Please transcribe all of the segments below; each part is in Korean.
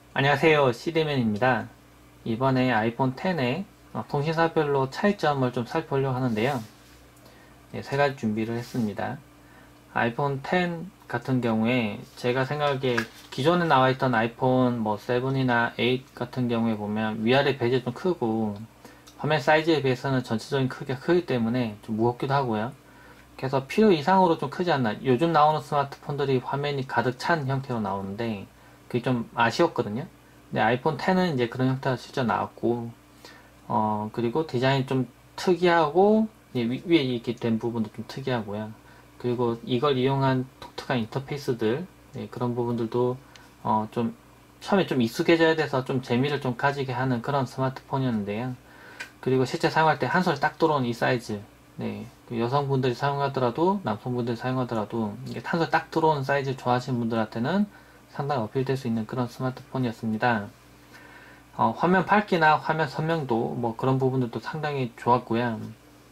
안녕하세요. CD맨입니다. 이번에 아이폰 10의 통신사별로 차이점을 좀 살펴보려고 하는데요. 네, 세 가지 준비를 했습니다. 아이폰 10 같은 경우에 제가 생각하기에 기존에 나와있던 아이폰 뭐 7이나 8 같은 경우에 보면 위아래 베젤 좀 크고 화면 사이즈에 비해서는 전체적인 크기가 크기 때문에 좀 무겁기도 하고요. 그래서 필요 이상으로 좀 크지 않나. 요즘 나오는 스마트폰들이 화면이 가득 찬 형태로 나오는데 그게 좀 아쉬웠거든요. 근데 아이폰 10은 이제 그런 형태가 실제 나왔고, 그리고 디자인이 좀 특이하고, 위에 이렇게 된 부분도 좀 특이하고요. 그리고 이걸 이용한 독특한 인터페이스들, 네, 그런 부분들도, 좀, 처음에 좀 익숙해져야 돼서 좀 재미를 좀 가지게 하는 그런 스마트폰이었는데요. 그리고 실제 사용할 때 한 손에 딱 들어오는 이 사이즈, 네, 그 여성분들이 사용하더라도, 남성분들이 사용하더라도, 이게 한 손에 딱 들어오는 사이즈 좋아하시는 분들한테는 상당히 어필될 수 있는 그런 스마트폰이었습니다. 화면 밝기나 화면 선명도 뭐 그런 부분들도 상당히 좋았고요.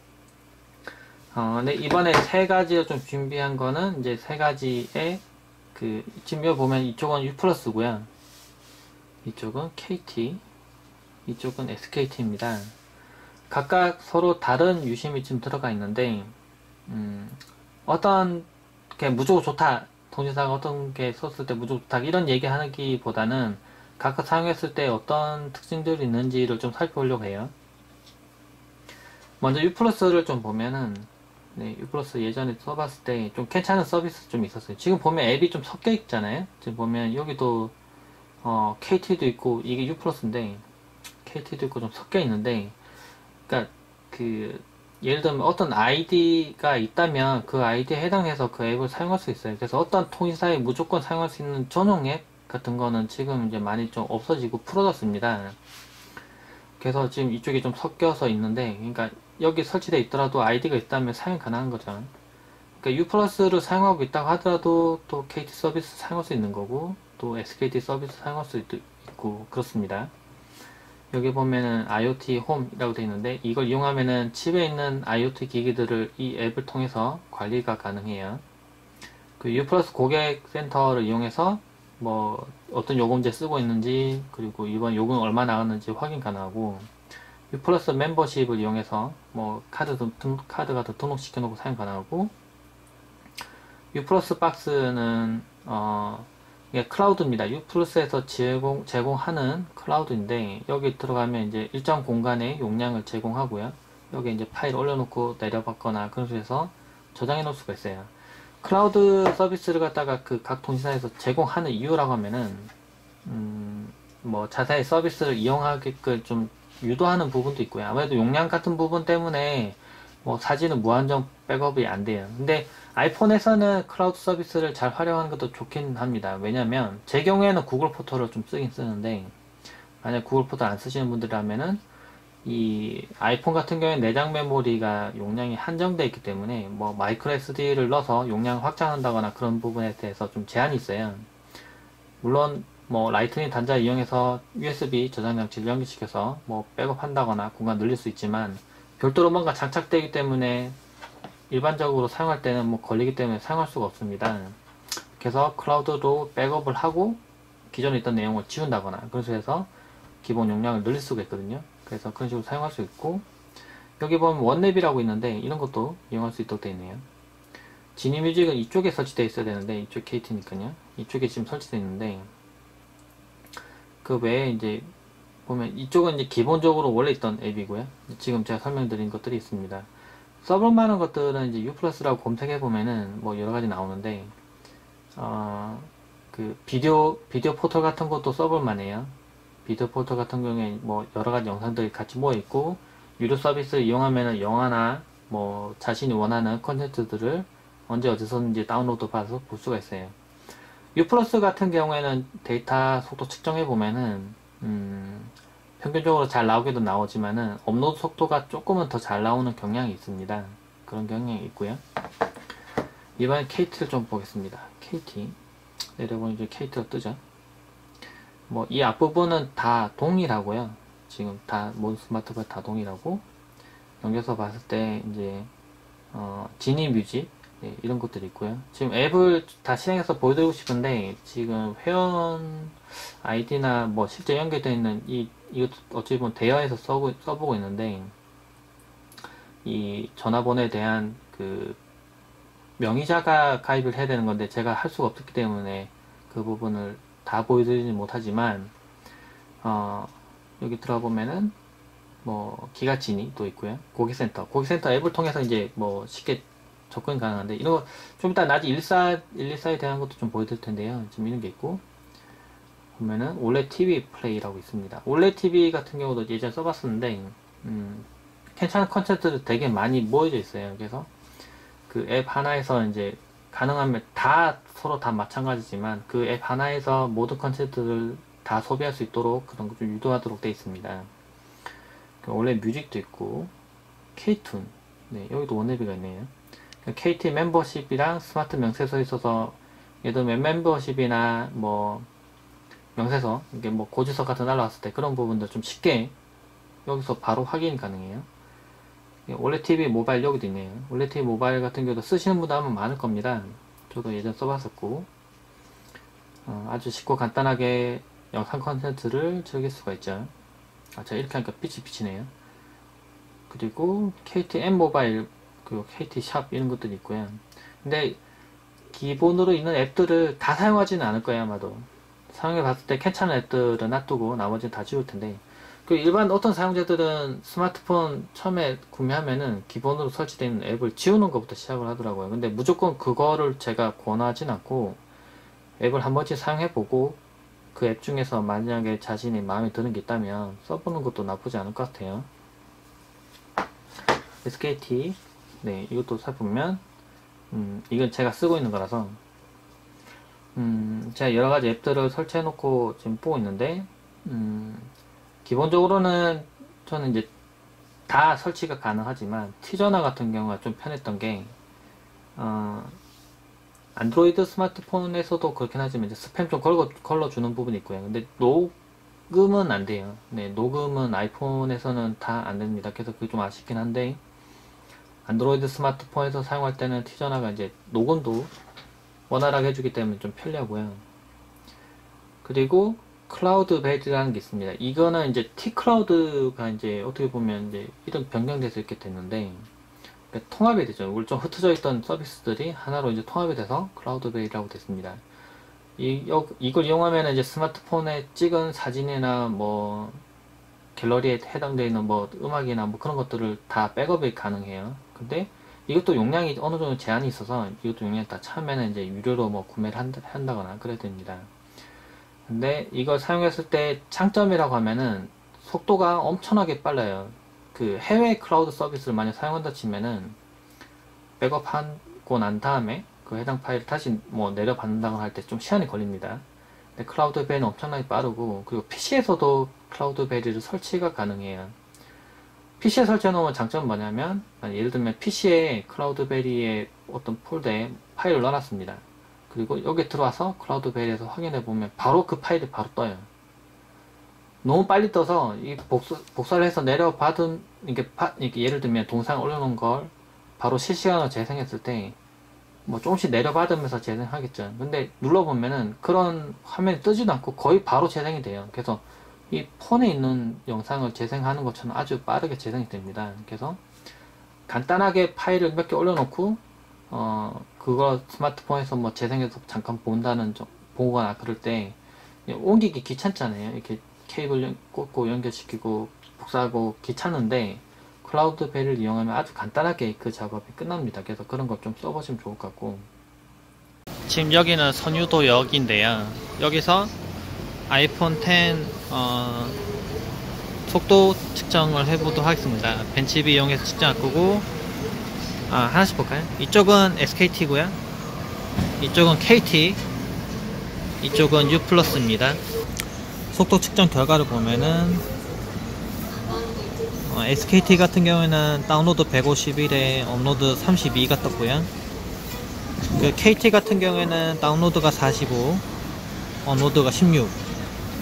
네, 이번에 세 가지를 좀 준비한 거는 이제 세 가지의 지금 여기 보면 이쪽은 U 플러스고요. 이쪽은 KT, 이쪽은 SKT입니다. 각각 서로 다른 유심이 지금 들어가 있는데, 어떤 게 무조건 좋다, 통신사가 어떤 게 썼을 때 무조건 좋다, 이런 얘기 하기보다는 각각 사용했을 때 어떤 특징들이 있는지를 좀 살펴보려고 해요. 먼저 U 플러스를 좀 보면은, 네, U 플러스 예전에 써봤을 때 좀 괜찮은 서비스 좀 있었어요. 지금 보면 앱이 좀 섞여 있잖아요. 지금 보면 여기도 KT도 있고 이게 U 플러스인데 KT도 있고 좀 섞여 있는데, 그러니까 그 예를 들면 어떤 아이디가 있다면 그 아이디에 해당해서 그 앱을 사용할 수 있어요. 그래서 어떤 통신사에 무조건 사용할 수 있는 전용 앱 같은 거는 지금 이제 많이 좀 없어지고 풀어졌습니다. 그래서 지금 이쪽이 좀 섞여서 있는데, 그러니까 여기 설치되어 있더라도 아이디가 있다면 사용 가능한 거죠. 그러니까 U 플러스를 사용하고 있다고 하더라도 또 KT 서비스 사용할 수 있는 거고, 또 SKT 서비스 사용할 수 있고 그렇습니다. 여기 보면은 IoT 홈이라고 되어 있는데, 이걸 이용하면은 집에 있는 IoT 기기들을 이 앱을 통해서 관리가 가능해요. 그 U 플러스 고객센터를 이용해서 뭐 어떤 요금제 쓰고 있는지, 그리고 이번 요금 얼마 나갔는지 확인 가능하고, U 플러스 멤버십을 이용해서 뭐 카드 같은 등록시켜 놓고 사용 가능하고, U 플러스 박스는 이게 클라우드입니다. U 플러스에서 제공하는 클라우드인데, 여기 들어가면 이제 일정 공간의 용량을 제공하고요. 여기 이제 파일 올려놓고 내려받거나 그런 식으로 해서 저장해 놓을 수가 있어요. 클라우드 서비스를 갖다가 그 각 통신사에서 제공하는 이유라고 하면은, 뭐 자사의 서비스를 이용하게끔 좀 유도하는 부분도 있고요. 아무래도 용량 같은 부분 때문에 뭐 사진은 무한정 백업이 안 돼요. 근데 아이폰에서는 클라우드 서비스를 잘 활용하는 것도 좋긴 합니다. 왜냐면 제 경우에는 구글 포토를 좀 쓰긴 쓰는데, 만약 구글 포토 안 쓰시는 분들이라면은 이 아이폰 같은 경우에 내장 메모리가 용량이 한정되어 있기 때문에 뭐 마이크로 SD를 넣어서 용량을 확장한다거나 그런 부분에 대해서 좀 제한이 있어요. 물론 뭐 라이트닝 단자 이용해서 USB 저장 장치를 연결시켜서 뭐 백업한다거나 공간 늘릴 수 있지만, 별도로 뭔가 장착되기 때문에 일반적으로 사용할 때는 뭐 걸리기 때문에 사용할 수가 없습니다. 그래서 클라우드로 백업을 하고 기존에 있던 내용을 지운다거나 그런 식으로 해서 기본 용량을 늘릴 수가 있거든요. 그래서 그런 식으로 사용할 수 있고, 여기 보면 원랩이라고 있는데 이런 것도 이용할 수 있도록 되어 있네요. 지니뮤직은 이쪽에 설치되어 있어야 되는데, 이쪽 KT니까요. 이쪽에 지금 설치되어 있는데, 그 외에 이제 보면 이쪽은 이제 기본적으로 원래 있던 앱이고요. 지금 제가 설명드린 것들이 있습니다. 써볼만한 것들은 이제 U 플러스라고 검색해 보면은 뭐 여러 가지 나오는데, 그 비디오 포털 같은 것도 써볼만해요. 비디오 포털 같은 경우에 뭐 여러 가지 영상들이 같이 모여 있고, 유료 서비스를 이용하면은 영화나 뭐 자신이 원하는 컨텐츠들을 언제 어디서든지 다운로드 받아서 볼 수가 있어요. U 플러스 같은 경우에는 데이터 속도 측정해 보면은 평균적으로 잘 나오기도 나오지만은 업로드 속도가 조금은 더 잘 나오는 경향이 있습니다. 그런 경향이 있고요. 이번엔 KT를 좀 보겠습니다. KT 내려보면 이제 KT가 뜨죠. 뭐 이 앞부분은 다 동일하고요. 지금 다 모든 스마트폰 다 동일하고, 넘겨서 봤을 때 이제 지니 뮤직 네, 이런 것들이 있고요. 지금 앱을 다 실행해서 보여드리고 싶은데 지금 회원 아이디나 뭐 실제 연결되어 있는 이것도 어찌 보면 대여해서 써보고 있는데 이 전화번호에 대한 그 명의자가 가입을 해야 되는 건데 제가 할 수가 없기 때문에 그 부분을 다 보여드리지 못하지만 여기 들어가 보면은 뭐 기가진이 또 있고요. 고객센터 앱을 통해서 이제 뭐 쉽게 접근 가능한데 이런 거 좀 이따 나중에 114에 대한 것도 좀 보여드릴 텐데요. 지금 이런 게 있고 보면은 올레 TV 플레이라고 있습니다. 올레 TV 같은 경우도 예전에 써봤었는데 괜찮은 컨텐츠들 되게 많이 모여져 있어요. 그래서 그 앱 하나에서 이제 가능하면 다 서로 다 마찬가지지만 그 앱 하나에서 모든 컨텐츠들을 다 소비할 수 있도록 그런 거 좀 유도하도록 되어 있습니다. 원래 뮤직도 있고 K툰 네, 여기도 원앱이가 있네요. KT 멤버십이랑 스마트 명세서에 있어서 예를 들면 멤버십이나 뭐 명세서 이게 뭐 고지서 같은 거 날라왔을 때 그런 부분들 좀 쉽게 여기서 바로 확인이 가능해요. 올레 TV 모바일 여기도 있네요. 올레 TV 모바일 같은 경우도 쓰시는 분도 아마 많을 겁니다. 저도 예전 써봤었고 아주 쉽고 간단하게 영상 컨텐츠를 즐길 수가 있죠. 자 이렇게 하니까 빛이 비치네요. 그리고 KTM 모바일 그리고 KT 샵 이런 것들이 있고요. 근데 기본으로 있는 앱들을 다 사용하지는 않을 거예요. 아마도 사용해 봤을 때 괜찮은 앱들은 놔두고 나머지는 다 지울 텐데 그 일반 어떤 사용자들은 스마트폰 처음에 구매하면은 기본으로 설치되어 있는 앱을 지우는 것부터 시작을 하더라고요. 근데 무조건 그거를 제가 권하진 않고 앱을 한 번씩 사용해 보고 그 앱 중에서 만약에 자신이 마음에 드는 게 있다면 써보는 것도 나쁘지 않을 것 같아요. SKT 네 이것도 살펴보면 이건 제가 쓰고 있는 거라서 제가 여러가지 앱들을 설치해 놓고 지금 보고 있는데 기본적으로는 저는 이제 다 설치가 가능하지만 티전화 같은 경우가 좀 편했던 게 안드로이드 스마트폰에서도 그렇긴 하지만 이제 스팸 좀 걸러주는 부분이 있고요. 근데 녹음은 안 돼요. 네, 녹음은 아이폰에서는 다 안 됩니다. 그래서 그게 좀 아쉽긴 한데 안드로이드 스마트폰에서 사용할 때는 티전화가 이제 녹음도 원활하게 해주기 때문에 좀 편리하고요. 그리고 클라우드 베이스라는 게 있습니다. 이거는 이제 T클라우드가 이제 어떻게 보면 이제 이름 변경돼서 이렇게 됐는데 그러니까 통합이 되죠. 우리 좀 흩어져 있던 서비스들이 하나로 이제 통합이 돼서 클라우드 베이스라고 됐습니다. 이걸 이용하면 이제 스마트폰에 찍은 사진이나 뭐 갤러리에 해당되어 있는 뭐 음악이나 뭐 그런 것들을 다 백업이 가능해요. 근데 이것도 용량이 어느 정도 제한이 있어서 이것도 용량이 다 차면은 이제 유료로 뭐 구매를 한다거나 그래야 됩니다. 근데 이걸 사용했을 때 장점이라고 하면은 속도가 엄청나게 빨라요. 그 해외 클라우드 서비스를 만약 사용한다 치면은 백업하고 난 다음에 그 해당 파일을 다시 뭐 내려받는다거나 할 때 좀 시간이 걸립니다. 근데 클라우드 베리는 엄청나게 빠르고 그리고 PC에서도 클라우드 베리를 설치가 가능해요. PC에 설치해 놓으면 장점은 뭐냐면 예를 들면 PC에 클라우드 베리의 어떤 폴더에 파일을 넣어놨습니다. 그리고 여기 들어와서 클라우드 베리에서 확인해 보면 바로 그 파일이 바로 떠요. 너무 빨리 떠서 이 복사를 해서 내려받은 이게 예를 들면 동상을 올려놓은 걸 바로 실시간으로 재생했을 때 뭐 조금씩 내려받으면서 재생하겠죠. 근데 눌러보면은 그런 화면이 뜨지도 않고 거의 바로 재생이 돼요. 그래서 이 폰에 있는 영상을 재생하는 것처럼 아주 빠르게 재생이 됩니다. 그래서 간단하게 파일을 몇 개 올려놓고 그거 스마트폰에서 뭐 재생해서 잠깐 보거나 그럴 때 옮기기 귀찮잖아요. 이렇게 케이블 꽂고 연결시키고 복사하고 귀찮은데 클라우드 베리를 이용하면 아주 간단하게 그 작업이 끝납니다. 그래서 그런 걸 좀 써보시면 좋을 것 같고 지금 여기는 선유도역인데요. 여기서 아이폰 10 속도 측정을 해보도록 하겠습니다. 벤치비 이용해서 측정할 거고 하나씩 볼까요? 이쪽은 SKT고요. 이쪽은 KT, 이쪽은 U+입니다. 속도 측정 결과를 보면은 SKT 같은 경우에는 다운로드 151에 업로드 32가 떴고요. 그 KT 같은 경우에는 다운로드가 45, 업로드가 16.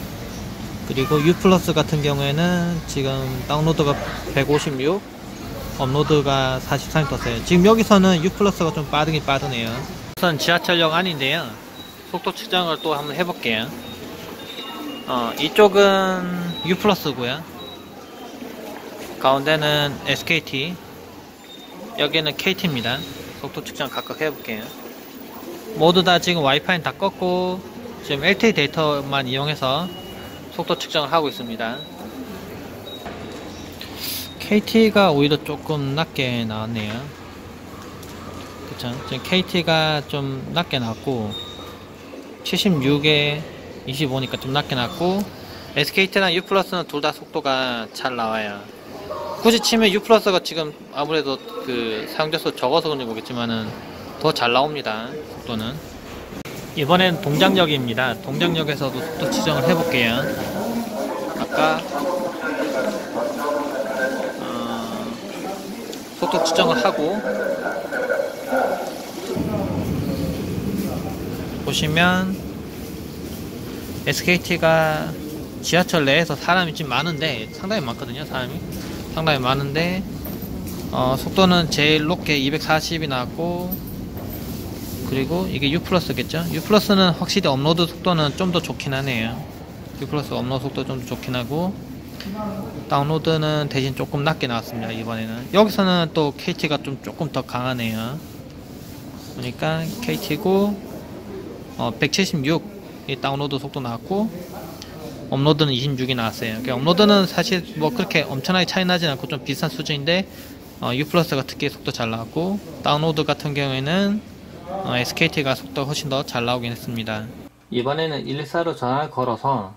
그리고 U+ 같은 경우에는 지금 다운로드가 156, 업로드가 43이 떴어요. 지금 여기서는 U 플러스가 좀 빠르긴 빠르네요. 우선 지하철역 안인데요. 속도 측정을 또 한번 해볼게요. 이쪽은 U 플러스고요. 가운데는 SKT, 여기는 KT입니다. 속도 측정 각각 해볼게요. 모두 다 지금 와이파이는 다 껐고 지금 LTE 데이터만 이용해서 속도 측정을 하고 있습니다. KT가 오히려 조금 낮게 나왔네요. 그쵸? 지금 KT가 좀 낮게 나왔고 76에 25니까 좀 낮게 나왔고 SKT랑 U 플러스는 둘 다 속도가 잘 나와요. 굳이 치면 U 플러스가 지금 아무래도 그 사용자 수 적어서 그런지 모르겠지만은 더 잘 나옵니다. 속도는. 이번엔 동작역입니다. 동작역에서도 속도 측정을 해볼게요. 아까 속도 측정을 하고 보시면 SKT가 지하철 내에서 사람이 지금 많은데 상당히 많거든요. 사람이 상당히 많은데 속도는 제일 높게 240이 나왔고 그리고 이게 U 플러스겠죠. U 플러스는 확실히 업로드 속도는 좀 더 좋긴 하네요. U 플러스 업로드 속도 좀 더 좋긴 하고 다운로드는 대신 조금 낮게 나왔습니다. 이번에는 여기서는 또 KT가 좀 조금 더 강하네요. 그러니까 KT고 176이 다운로드 속도 나왔고 업로드는 26이 나왔어요. 그러니까 업로드는 사실 뭐 그렇게 엄청나게 차이 나진 않고 좀 비슷한 수준인데 U 플러스가 특히 속도 잘 나왔고 다운로드 같은 경우에는 SKT가 속도가 훨씬 더 잘 나오긴 했습니다. 이번에는 114로 전화를 걸어서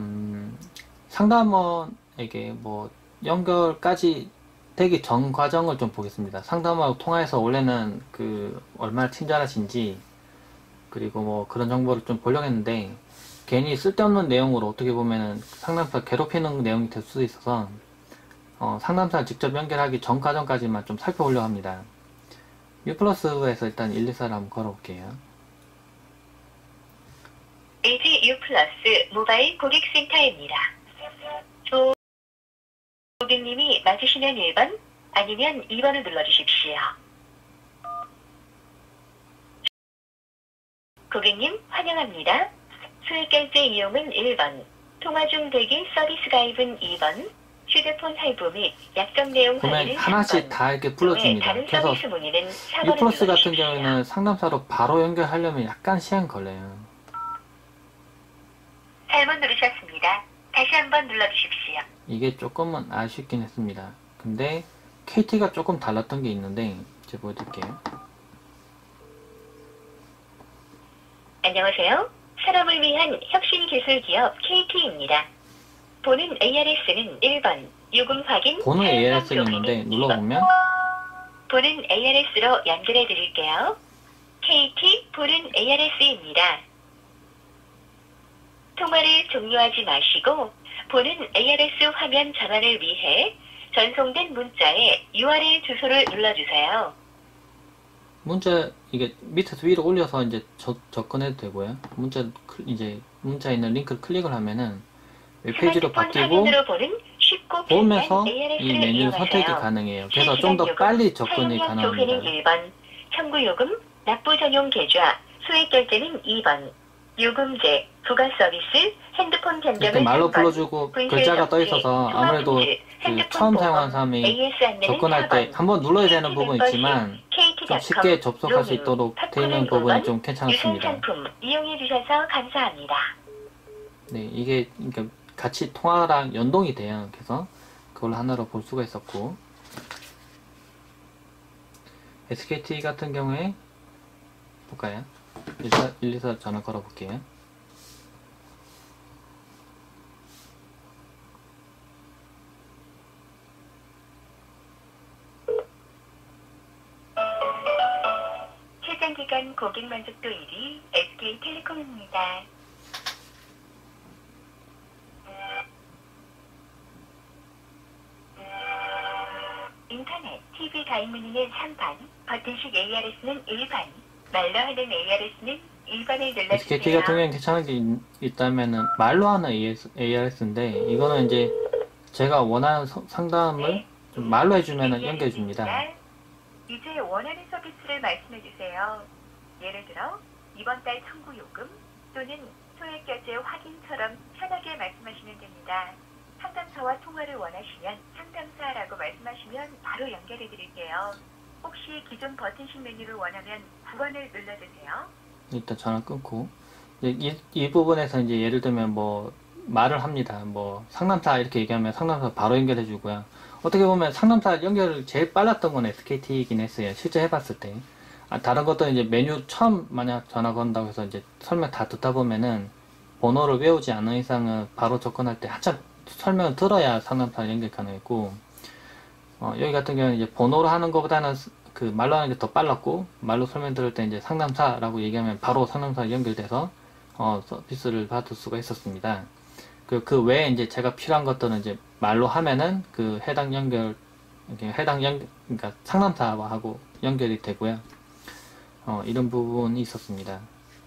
상담원에게 뭐 연결까지 되기 전 과정을 좀 보겠습니다. 상담원하고 통화해서 원래는 그 얼마나 친절하신지 그리고 뭐 그런 정보를 좀 보려고 했는데 괜히 쓸데없는 내용으로 어떻게 보면은 상담사 괴롭히는 내용이 될 수도 있어서 상담사를 직접 연결하기 전 과정까지만 좀 살펴보려고 합니다. U 플러스에서 일단 124를 한번 걸어볼게요. LG U 플러스 모바일 고객센터입니다. 고객님이 맞으시면 1번 아니면 2번을 눌러주십시오. 고객님 환영합니다. 수익결제 이용은 1번, 통화 중 대기 서비스 가입은 2번, 휴대폰 할부 및 약정 내용 보면 하나씩 다 이렇게 불러줍니다. 그래서 U 플러스 같은 경우에는 상담사로 바로 연결하려면 약간 시간 걸려요. 잘못 누르셨습니다. 다시 한번 눌러주십시오. 이게 조금은 아쉽긴 했습니다. 근데 KT가 조금 달랐던 게 있는데 제가 보여드릴게요. 안녕하세요. 사람을 위한 혁신기술기업 KT입니다. 보는 ARS는 1번, 요금 확인, 보는 ARS가 있는데 눌러보면 보는 ARS로 연결해 드릴게요. KT 보는 ARS입니다. 통화를 종료하지 마시고 보는 ARS 화면 전환을 위해 전송된 문자에 URL 주소를 눌러주세요. 문자 이게 밑에서 위로 올려서 이제 접근해도 되고요. 문자에 있는 링크를 클릭을 하면은 웹페이지로 바뀌고 보면서 이 메뉴 선택이 가능해요. 그래서 좀 더 빨리 접근이 가능합니다. 1번, 청구요금, 납부전용 계좌, 수익결제는 2번, 요금제, 부가서비스, 핸드폰 변경을 이렇게 말로 불러주고 글자가 떠 있어서 아무래도 그 처음 사용하는 사람이 접근할 때 한번 눌러야 되는 부분이 있지만 좀 쉽게 접속할 수 있도록 되어 있는 부분이 좀 괜찮습니다. 이용해 주셔서 감사합니다. 네, 이게 그러니까 같이 통화랑 연동이 돼요. 그래서 그걸 하나로 볼 수가 있었고 SKT 같은 경우에 볼까요? 124 전화 걸어 볼게요. 최장기간 고객 만족도 1위 SK텔레콤입니다. 인터넷, TV 가입 문의는 3번, 버튼식 ARS는 1번, 말로 하는 ARS는 2번을 눌러주세요. SKT 같은 경우는 괜찮은 게 있다면은 말로 하는 ARS인데 이거는 이제 제가 원하는 상담을 좀 말로 해주면 연결해줍니다. 이제 원하는 서비스를 말씀해 주세요. 예를 들어 이번 달 청구 요금 또는 소액 결제 확인처럼 편하게 말씀하시면 됩니다. 상담사와 통화를 원하시면 상담사라고 말씀하시면 바로 연결해 드릴게요. 혹시 기존 버튼식 메뉴를 원하면 9번을 눌러주세요. 일단 전화 끊고 이 부분에서 이제 예를 들면 뭐 말을 합니다. 뭐 상담사 이렇게 얘기하면 상담사 바로 연결해 주고요. 어떻게 보면 상담사 연결을 제일 빨랐던 건 SKT이긴 했어요. 실제 해봤을 때. 다른 것들은 이제 메뉴 처음 만약 전화 건다고 해서 이제 설명 다 듣다 보면은 번호를 외우지 않는 이상은 바로 접근할 때 한참 설명을 들어야 상담사 연결 가능했고, 여기 같은 경우는 이제 번호로 하는 것보다는 그 말로 하는 게 더 빨랐고, 말로 설명 들을 때 이제 상담사라고 얘기하면 바로 상담사 연결돼서 서비스를 받을 수가 있었습니다. 그 외에 이제 제가 필요한 것들은 이제 말로 하면은 그 그러니까 상담사와 하고 연결이 되고요. 이런 부분이 있었습니다.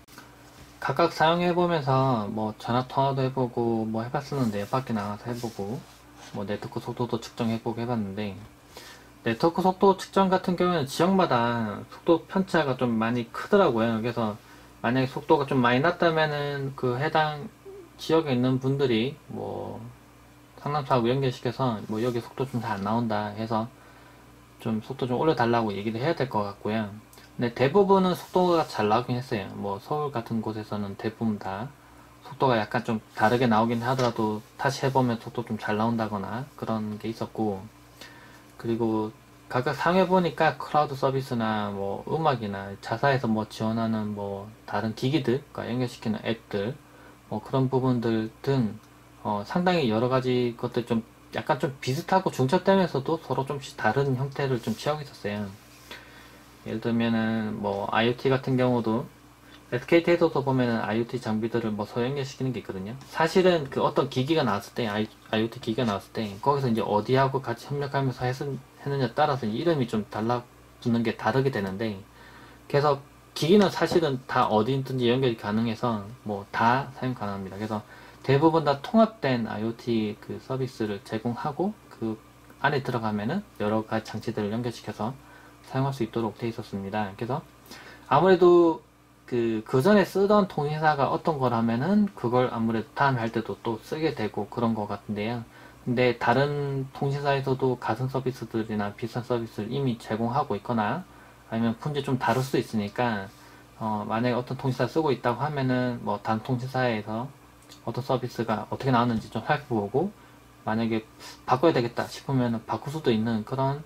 각각 사용해보면서 뭐 전화통화도 해보고 뭐 해봤었는데요. 밖에 나가서 해보고 뭐 네트워크 속도도 측정해보고 해봤는데, 네트워크 속도 측정 같은 경우에는 지역마다 속도 편차가 좀 많이 크더라고요. 그래서 만약에 속도가 좀 많이 났다면은 그 해당 지역에 있는 분들이 뭐 상담사하고 연결시켜서 뭐 여기 속도 좀 잘 안 나온다 해서 좀 속도 좀 올려달라고 얘기를 해야 될 것 같고요. 근데 대부분은 속도가 잘 나오긴 했어요. 뭐 서울 같은 곳에서는 대부분 다 속도가 약간 좀 다르게 나오긴 하더라도 다시 해보면 속도 좀 잘 나온다거나 그런 게 있었고, 그리고 각각 사용해보니까 클라우드 서비스나 뭐 음악이나 자사에서 뭐 지원하는 뭐 다른 기기들과 연결시키는 앱들 뭐 그런 부분들 등 상당히 여러 가지 것들 좀 약간 좀 비슷하고 중첩되면서도 서로 좀씩 다른 형태를 좀 취하고 있었어요. 예를 들면은 뭐 IoT 같은 경우도 SKT에서도 보면은 IoT 장비들을 뭐 서로 연결시키는 게 있거든요. 사실은 그 어떤 기기가 나왔을 때, IoT 기기가 나왔을 때, 거기서 이제 어디하고 같이 협력하면서 했느냐에 따라서 이름이 좀 붙는 게 다르게 되는데, 그래서 기기는 사실은 다 어디든지 연결이 가능해서 뭐 다 사용 가능합니다. 그래서 대부분 다 통합된 IoT 그 서비스를 제공하고 그 안에 들어가면은 여러 가지 장치들을 연결시켜서 사용할 수 있도록 되어 있었습니다. 그래서 아무래도 그 전에 쓰던 통신사가 어떤 거라면은 그걸 아무래도 다음에 할 때도 또 쓰게 되고 그런 것 같은데요. 근데 다른 통신사에서도 같은 서비스들이나 비슷한 서비스를 이미 제공하고 있거나 아니면 품질이 좀 다를 수도 있으니까 만약에 어떤 통신사 쓰고 있다고 하면은 뭐 다른 통신사에서 어떤 서비스가 어떻게 나왔는지 좀 살펴보고, 만약에 바꿔야 되겠다 싶으면 바꿀 수도 있는 그런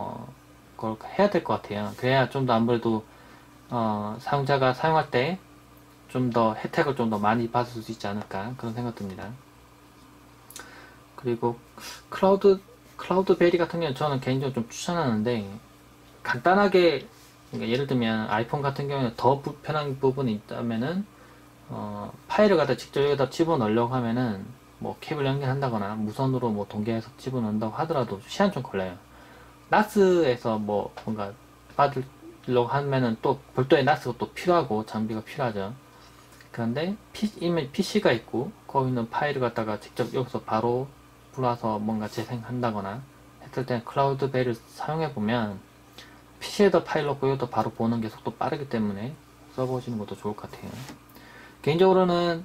걸 해야 될 것 같아요. 그래야 좀 더 아무래도 사용자가 사용할 때 좀 더 혜택을 좀 더 많이 받을 수 있지 않을까 그런 생각 듭니다. 그리고 클라우드 베리 같은 경우는 저는 개인적으로 좀 추천하는데, 간단하게 그러니까 예를 들면 아이폰 같은 경우는 더 불편한 부분이 있다면은 파일을 갖다 직접 여기다 집어넣으려고 하면은 뭐 케이블 연결한다거나 무선으로 뭐 동기화해서 집어넣는다고 하더라도 시간 좀 걸려요. 나스에서 뭐 뭔가 받으려고 하면은 또 별도의 나스가 또 필요하고 장비가 필요하죠. 그런데 이미 PC가 있고 거기 있는 파일을 갖다가 직접 여기서 바로 불러서 뭔가 재생한다거나 했을 때 클라우드 베이를 사용해 보면 PC에다 파일 넣고 여기다 바로 보는 게 속도 빠르기 때문에 써보시는 것도 좋을 것 같아요. 개인적으로는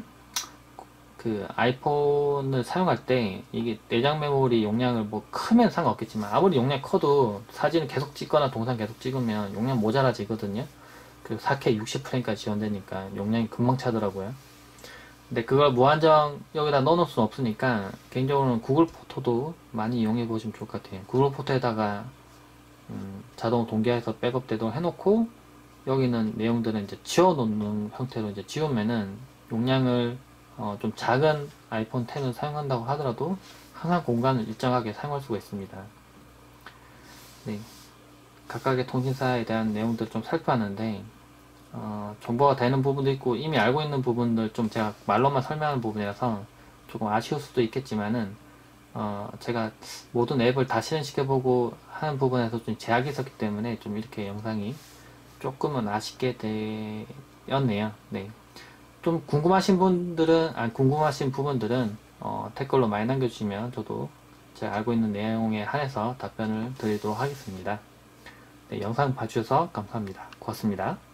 그 아이폰을 사용할 때 이게 내장 메모리 용량을 뭐 크면 상관없겠지만 아무리 용량 커도 사진을 계속 찍거나 동상 계속 찍으면 용량 모자라지거든요. 그 4K 60프레임까지 지원되니까 용량이 금방 차더라고요. 근데 그걸 무한정 여기다 넣어놓을 수는 없으니까 개인적으로는 구글 포토도 많이 이용해 보시면 좋을 것 같아요. 구글 포토에다가 자동 동기화해서 백업되도록 해놓고 여기는 내용들은 이제 지워놓는 형태로 이제 지우면은 용량을 좀 작은 아이폰 10을 사용한다고 하더라도 항상 공간을 일정하게 사용할 수가 있습니다. 네. 각각의 통신사에 대한 내용들을 좀 살펴봤는데, 정보가 되는 부분도 있고, 이미 알고 있는 부분들 좀 제가 말로만 설명하는 부분이라서 조금 아쉬울 수도 있겠지만은, 제가 모든 앱을 다 실행시켜보고 하는 부분에서 좀 제약이 있었기 때문에 좀 이렇게 영상이 조금은 아쉽게 되었네요. 네. 좀 궁금하신 부분들은 댓글로 많이 남겨주시면 저도 제가 알고 있는 내용에 한해서 답변을 드리도록 하겠습니다. 네, 영상 봐주셔서 감사합니다. 고맙습니다.